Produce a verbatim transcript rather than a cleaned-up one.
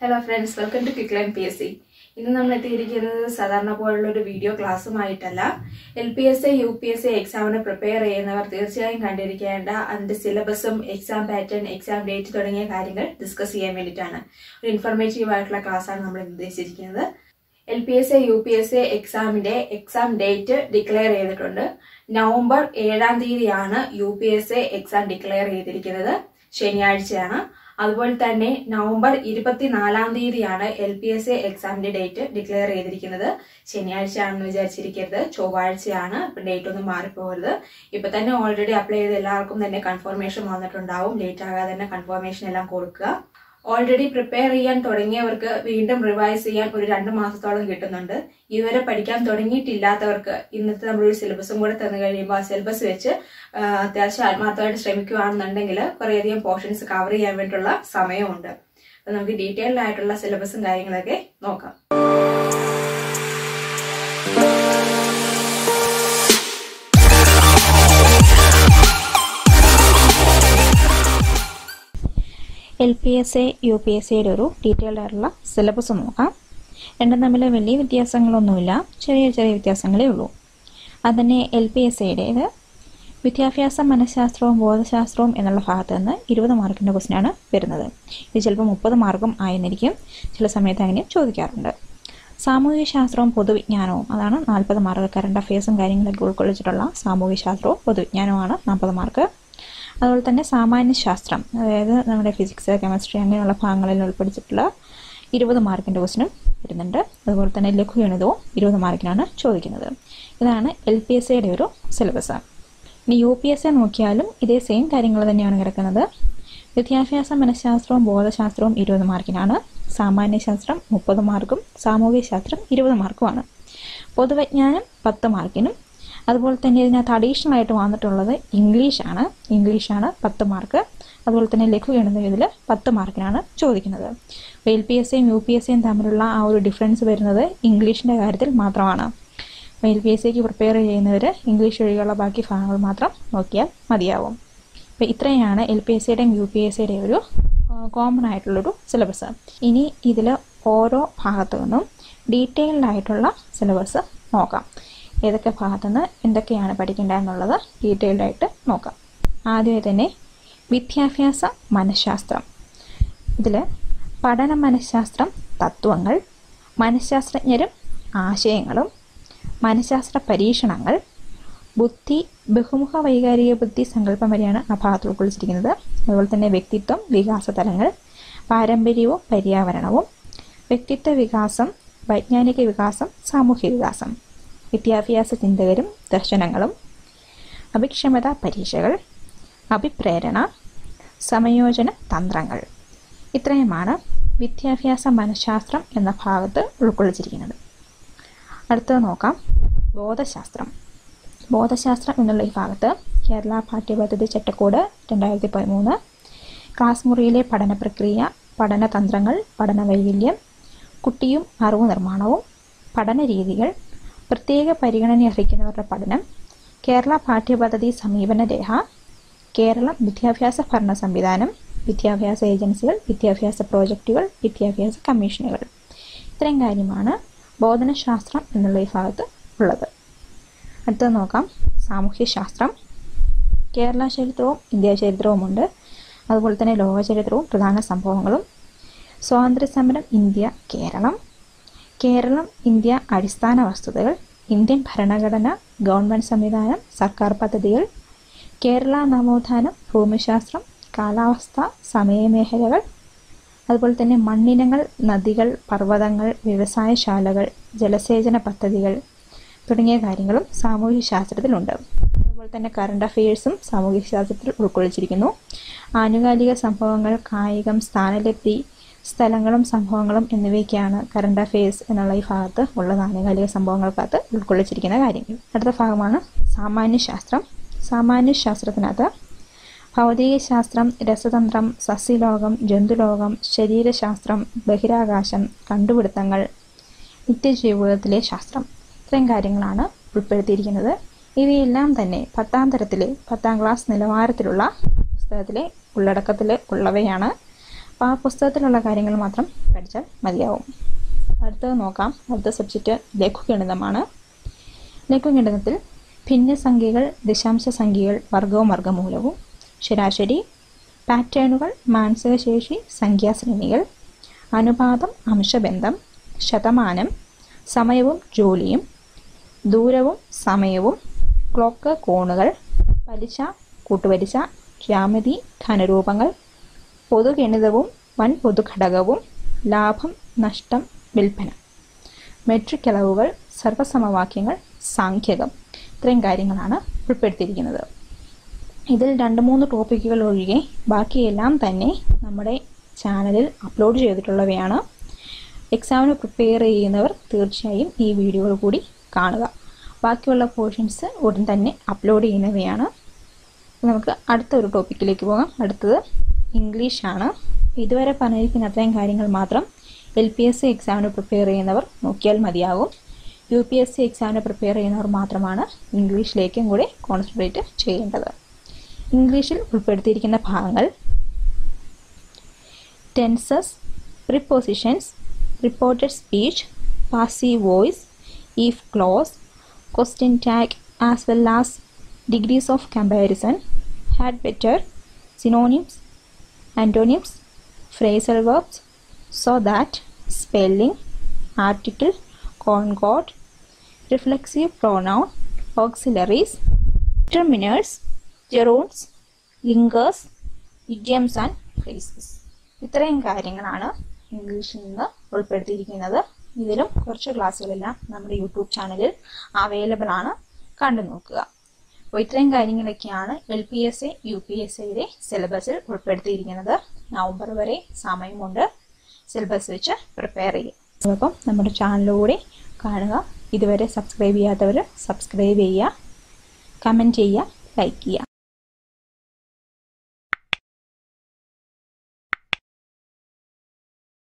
Hello friends, welcome to Quick Learn P S C. ഇന്ന് നമ്മൾ എത്തിയിരിക്കുന്നത് സാധാരണ പോലുള്ള ഒരു വീഡിയോ ക്ലാസ്സുമായിട്ടല്ല. L P S U P S C എക്സാമിന് പ്രിപ്പയർ ചെയ്യുന്നവർ തീർച്ചയായും കണ്ടിരിക്കേണ്ട അതിന്റെ സിലബസും എക്സാം പാറ്റേൺ എക്സാം ഡേറ്റ് തുടങ്ങിയ കാര്യങ്ങൾ ഡിസ്കസ് ചെയ്യാൻ വേണ്ടിയിട്ടാണ്. ഒരു ഇൻഫർമേറ്റീവ് ആയിട്ടുള്ള ക്ലാസ്സാണ് നമ്മൾ ഉദ്ദേശിച്ചിരിക്കുന്നത്. L P S U P S C എക്സാമിന്റെ എക്സാം ഡേറ്റ് ഡിക്ലെയർ ചെയ്തിട്ടുണ്ട്. നവംബർ ഏഴാം തീയതിയാണ് U P S C exam declare ചെയ്തിരിക്കുന്നത്. ശനിയാഴ്ചയാണ്. അതുപോലെ തന്നെ നവംബർ ഇരുപത്തിനാലാം തീയതിയാണ് എൽ പി എസ് സി എക്സാമിന്റെ ഡേറ്റ് ഡിക്ലെയർ ചെയ്തിരിക്കുന്നത്. ശനിയാഴ്ചയാണെന്ന് വിചാരിച്ചിരിക്കരുത്, ചൊവ്വാഴ്ചയാണ്. ഇപ്പൊ ഡേറ്റ് ഒന്നും മാറിപ്പോകരുത്. ഇപ്പൊ തന്നെ ഓൾറെഡി അപ്ലൈ ചെയ്ത എല്ലാവർക്കും തന്നെ കൺഫർമേഷൻ വന്നിട്ടുണ്ടാവും. ലേറ്റ് ആകാതെ തന്നെ കൺഫർമേഷൻ എല്ലാം കൊടുക്കുക. ഓൾറെഡി പ്രിപ്പയർ ചെയ്യാൻ തുടങ്ങിയവർക്ക് വീണ്ടും റിവൈസ് ചെയ്യാൻ ഒരു രണ്ട് മാസത്തോളം കിട്ടുന്നുണ്ട്. ഇതുവരെ പഠിക്കാൻ തുടങ്ങിയിട്ടില്ലാത്തവർക്ക് ഇന്നത്തെ നമ്മളൊരു സിലബസും കൂടെ തന്നു കഴിയുമ്പോൾ ആ സിലബസ് വെച്ച് അത്യാവശ്യം ആത്മാർത്ഥമായിട്ട് ശ്രമിക്കുകയാണെന്നുണ്ടെങ്കിൽ കുറേയധികം പോർഷൻസ് കവർ ചെയ്യാൻ വേണ്ടിയിട്ടുള്ള സമയമുണ്ട്. അപ്പൊ നമുക്ക് ഡീറ്റെയിൽഡ് ആയിട്ടുള്ള സിലബസും കാര്യങ്ങളൊക്കെ നോക്കാം. L P S A U P S സിയുടെ ഒരു ഡീറ്റെയിൽഡ് ആയിട്ടുള്ള സിലബസ് നോക്കാം. രണ്ടും തമ്മിൽ വലിയ വ്യത്യാസങ്ങളൊന്നുമില്ല, ചെറിയ ചെറിയ വ്യത്യാസങ്ങളേ ഉള്ളൂ. അതുതന്നെ എൽ പി എസ് സിയുടേത് വിദ്യാഭ്യാസ മനഃശാസ്ത്രവും ബോധശാസ്ത്രവും എന്നുള്ള ഭാഗത്ത് നിന്ന് ഇരുപത് മാർക്കിൻ്റെ ക്വസ്റ്റ്യനാണ് വരുന്നത്. ഇത് ചിലപ്പോൾ മുപ്പത് മാർക്കും ആയെന്നിരിക്കും, ചില സമയത്ത് അങ്ങനെ ചോദിക്കാറുണ്ട്. സാമൂഹിക ശാസ്ത്രവും പൊതുവിജ്ഞാനവും അതാണ് നാൽപ്പത് മാർക്ക്. കറണ്ട് അഫയേഴ്സും കാര്യങ്ങളൊക്കെ ഉൾക്കൊള്ളിച്ചിട്ടുള്ള സാമൂഹിക ശാസ്ത്രവും പൊതുവിജ്ഞാനവുമാണ് നാൽപ്പത് മാർക്ക്. അതുപോലെ തന്നെ സാമാന്യശാസ്ത്രം, അതായത് നമ്മുടെ ഫിസിക്സ് കെമിസ്ട്രി അങ്ങനെയുള്ള ഭാഗങ്ങളിൽ ഉൾപ്പെടുത്തിയിട്ടുള്ള ഇരുപത് മാർക്കിൻ്റെ ക്വസ്റ്റ്യനും വരുന്നുണ്ട്. അതുപോലെ തന്നെ ലഘുഗണിതവും ഇരുപത് മാർക്കിനാണ് ചോദിക്കുന്നത്. ഇതാണ് എൽ പി എസ് സിയുടെ ഒരു സിലബസ്. ഇനി യു പി എസ് സി നോക്കിയാലും ഇതേ സെയിം കാര്യങ്ങൾ തന്നെയാണ് കിടക്കുന്നത്. വിദ്യാഭ്യാസ മനഃശാസ്ത്രവും ബോധശാസ്ത്രവും ഇരുപത് മാർക്കിനാണ്. സാമാന്യശാസ്ത്രം മുപ്പത് മാർക്കും സാമൂഹിക ശാസ്ത്രം ഇരുപത് മാർക്കുമാണ്. പൊതുവിജ്ഞാനം പത്ത് മാർക്കിനും. അതുപോലെ തന്നെ ഇതിനകത്ത് അഡീഷണൽ ആയിട്ട് വന്നിട്ടുള്ളത് ഇംഗ്ലീഷാണ്. ഇംഗ്ലീഷാണ് പത്ത് മാർക്ക്. അതുപോലെ തന്നെ ലഘുഗണിതം ഇതിൽ പത്ത് മാർക്കിനാണ് ചോദിക്കുന്നത്. അപ്പോൾ എൽ പി എസ് സിയും യു പി എസ് സിയും തമ്മിലുള്ള ആ ഒരു ഡിഫറൻസ് വരുന്നത് ഇംഗ്ലീഷിൻ്റെ കാര്യത്തിൽ മാത്രമാണ്. അപ്പോൾ എൽ പി എസ് സിക്ക് പ്രിപ്പയർ ചെയ്യുന്നവർ ഇംഗ്ലീഷ് ഒഴികെയുള്ള ബാക്കി ഭാഗങ്ങൾ മാത്രം നോക്കിയാൽ മതിയാവും. അപ്പോൾ ഇത്രയാണ് എൽ പി എസ് സിയുടെയും യു പി എസ് സിയുടെയും ഒരു കോമൺ ആയിട്ടുള്ളൊരു സിലബസ്. ഇനി ഇതിൽ ഓരോ ഭാഗത്തു നിന്നും ഡീറ്റെയിൽഡ് ആയിട്ടുള്ള സിലബസ് നോക്കാം. ഏതൊക്കെ ഭാഗത്തുനിന്ന് എന്തൊക്കെയാണ് പഠിക്കേണ്ടതെന്നുള്ളത് ഡീറ്റെയിൽഡ് ആയിട്ട് നോക്കാം. ആദ്യമേ തന്നെ വിദ്യാഭ്യാസ മനഃശാസ്ത്രം. ഇതിൽ പഠന മനഃശാസ്ത്രം തത്വങ്ങൾ, മനഃശാസ്ത്രജ്ഞരും ആശയങ്ങളും, മനഃശാസ്ത്ര പരീക്ഷണങ്ങൾ, ബുദ്ധി, ബഹുമുഖ വൈകാരിക ബുദ്ധി സങ്കല്പം വരെയാണ് ആ ഭാഗത്ത് ഉൾക്കൊള്ളിച്ചിരിക്കുന്നത്. അതുപോലെ തന്നെ വ്യക്തിത്വം, വികാസ തലങ്ങൾ, പാരമ്പര്യവും പര്യാവരണവും, വ്യക്തിത്വ വികാസം, വൈജ്ഞാനിക വികാസം, സാമൂഹ്യ വികാസം, വിദ്യാഭ്യാസ ചിന്തകരും ദർശനങ്ങളും, അഭിക്ഷമത പരീക്ഷകൾ, അഭിപ്രേരണ, സമയോജന തന്ത്രങ്ങൾ. ഇത്രയുമാണ് വിദ്യാഭ്യാസ മനഃശാസ്ത്രം എന്ന ഭാഗത്ത് ഉൾക്കൊള്ളിച്ചിരിക്കുന്നത്. അടുത്തത് നോക്കാം ബോധശാസ്ത്രം. ബോധശാസ്ത്രം എന്നുള്ള ഈ ഭാഗത്ത് കേരള പാഠ്യപദ്ധതി ചട്ടക്കൂട് രണ്ടായിരത്തി പതിമൂന്ന്, ക്ലാസ് മുറിയിലെ പഠന പ്രക്രിയ, പഠനതന്ത്രങ്ങൾ, പഠന വൈകല്യം, കുട്ടിയും അറിവ് നിർമ്മാണവും, പഠന രീതികൾ, പ്രത്യേക പരിഗണന അർഹിക്കുന്നവരുടെ പഠനം, കേരള പാഠ്യപദ്ധതി സമീപന രേഖ, കേരളം വിദ്യാഭ്യാസ ഭരണ സംവിധാനം, വിദ്യാഭ്യാസ ഏജൻസികൾ, വിദ്യാഭ്യാസ പ്രോജക്റ്റുകൾ, വിദ്യാഭ്യാസ കമ്മീഷനുകൾ. ഇത്രയും കാര്യമാണ് ബോധനശാസ്ത്രം എന്നുള്ള ഈ ഭാഗത്ത് ഉള്ളത്. അടുത്തത് നോക്കാം സാമൂഹ്യ ശാസ്ത്രം. കേരള ചരിത്രവും ഇന്ത്യ ചരിത്രവുമുണ്ട്. അതുപോലെ തന്നെ ലോക ചരിത്രവും പ്രധാന സംഭവങ്ങളും, സ്വാതന്ത്ര്യസമരം ഇന്ത്യ കേരളം, കേരളം ഇന്ത്യ അടിസ്ഥാന വസ്തുതകൾ, ഇന്ത്യൻ ഭരണഘടന, ഗവൺമെൻറ് സംവിധാനം, സർക്കാർ പദ്ധതികൾ, കേരള നവോത്ഥാനം, ഭൂമിശാസ്ത്രം, കാലാവസ്ഥ, സമയമേഖലകൾ, അതുപോലെ തന്നെ മണ്ണിനങ്ങൾ, നദികൾ, പർവ്വതങ്ങൾ, വ്യവസായശാലകൾ, ജലസേചന പദ്ധതികൾ തുടങ്ങിയ കാര്യങ്ങളും സാമൂഹ്യ ശാസ്ത്രത്തിലുണ്ട്. അതുപോലെ തന്നെ കറണ്ട് അഫയേഴ്സും സാമൂഹ്യ ശാസ്ത്രത്തിൽ ഉൾക്കൊള്ളിച്ചിരിക്കുന്നു. ആനുകാലിക സംഭവങ്ങൾ, കായികം, സ്ഥാനലബ്ധി, സ്ഥലങ്ങളും സംഭവങ്ങളും എന്നിവയൊക്കെയാണ് കറണ്ട് അഫയേഴ്സ് എന്നുള്ള ഈ ഭാഗത്ത് ഉള്ള ആനുകാലിക സംഭവങ്ങൾക്കകത്ത് ഉൾക്കൊള്ളിച്ചിരിക്കുന്ന കാര്യങ്ങൾ. അടുത്ത ഭാഗമാണ് സാമാന്യശാസ്ത്രം. സാമാന്യശാസ്ത്രത്തിനകത്ത് ഭൗതികശാസ്ത്രം, രസതന്ത്രം, സസ്യലോകം, ജന്തുലോകം, ശരീരശാസ്ത്രം, ബഹിരാകാശം, കണ്ടുപിടുത്തങ്ങൾ, നിത്യജീവിതത്തിലെ ശാസ്ത്രം, ഇത്രയും കാര്യങ്ങളാണ് ഉൾപ്പെടുത്തിയിരിക്കുന്നത്. ഇവയെല്ലാം തന്നെ പത്താം തരത്തിലെ പത്താം ക്ലാസ് നിലവാരത്തിലുള്ള പുസ്തകത്തിലെ ഉള്ളടക്കത്തിൽ ഉള്ളവയാണ്. പുസ്തകത്തിലുള്ള കാര്യങ്ങൾ മാത്രം പഠിച്ചാൽ മതിയാവും. അടുത്തത് നോക്കാം. അടുത്ത സബ്ജക്റ്റ് ലഘുഗണിതമാണ്. ലഘുഗണിതത്തിൽ ഭിന്നസംഖ്യകൾ, ദശാംശ സംഖ്യകൾ, വർഗവും വർഗമൂലവും, ശരാശരി, പാറ്റേണുകൾ, മാനസികശേഷി, സംഖ്യാശ്രേണികൾ, അനുപാതം, അംശബന്ധം, ശതമാനം, സമയവും ജോലിയും, ദൂരവും സമയവും, ക്ലോക്ക്, കോണുകൾ, പലിശ, കൂട്ടുപലിശ, ജ്യാമിതി, ഘനരൂപങ്ങൾ, പൊതുഗണിതവും വൻ പൊതുഘടകവും, ലാഭം, നഷ്ടം, വിൽപ്പന, മെട്രിക് അളവുകൾ, സർവ്വസമവാക്യങ്ങൾ, സാംഖ്യകം, ഇത്രയും കാര്യങ്ങളാണ് ഉൾപ്പെടുത്തിയിരിക്കുന്നത്. ഇതിൽ രണ്ട് മൂന്ന് ടോപ്പിക്കുകൾ ഒഴികെ ബാക്കിയെല്ലാം തന്നെ നമ്മുടെ ചാനലിൽ അപ്ലോഡ് ചെയ്തിട്ടുള്ളവയാണ്. എക്സാമിന് പ്രിപ്പയർ ചെയ്യുന്നവർ തീർച്ചയായും ഈ വീഡിയോകൾ കൂടി കാണുക. ബാക്കിയുള്ള പോർഷൻസ് ഉടൻ തന്നെ അപ്ലോഡ് ചെയ്യുന്നവയാണ്. നമുക്ക് അടുത്ത ഒരു ടോപ്പിക്കിലേക്ക് പോകാം. അടുത്തത് ഇംഗ്ലീഷാണ്. ഇതുവരെ പറഞ്ഞിരിക്കുന്ന അത്രയും കാര്യങ്ങൾ മാത്രം എൽ പി എസ് സി എക്സാമിന് പ്രിപ്പയർ ചെയ്യുന്നവർ നോക്കിയാൽ മതിയാകും. യു പി എസ് സി എക്സാമിന് പ്രിപ്പയർ ചെയ്യുന്നവർ മാത്രമാണ് ഇംഗ്ലീഷിലേക്കും കൂടി കോൺസെൻട്രേറ്റ് ചെയ്യേണ്ടത്. ഇംഗ്ലീഷിൽ ഉൾപ്പെടുത്തിയിരിക്കുന്ന ഭാഗങ്ങൾ tenses, prepositions, reported speech, passive voice, if clause, question tag as well as degrees of comparison, had better, synonyms, antonyms, phrasal verbs, so that, spelling, article, concord, reflexive pronoun, auxiliaries, determiners, gerunds, linkers, idioms and phrases. ഇത്രയും കാര്യങ്ങളാണ് ഇംഗ്ലീഷിൽ നിന്ന് ഉൾപ്പെടുത്തിയിരിക്കുന്നത്. ഇതിലും കുറച്ച് ക്ലാസ്സുകളെല്ലാം നമ്മുടെ YouTube ചാനലിൽ available ആണ്, കണ്ടു നോക്കുക. അപ്പോൾ ഇത്രയും കാര്യങ്ങളൊക്കെയാണ് L P S A U P S എയുടെ സിലബസിൽ ഉൾപ്പെടുത്തിയിരിക്കുന്നത്. നവംബർ വരെ സമയമുണ്ട് സിലബസ് വെച്ച് പ്രിപ്പയർ ചെയ്യും. അപ്പം നമ്മുടെ ചാനലിലൂടെ കാണുക. ഇതുവരെ സബ്സ്ക്രൈബ് ചെയ്യാത്തവർ സബ്സ്ക്രൈബ് ചെയ്യുക, കമൻറ്റ് ചെയ്യുക, ലൈക്ക് ചെയ്യുക.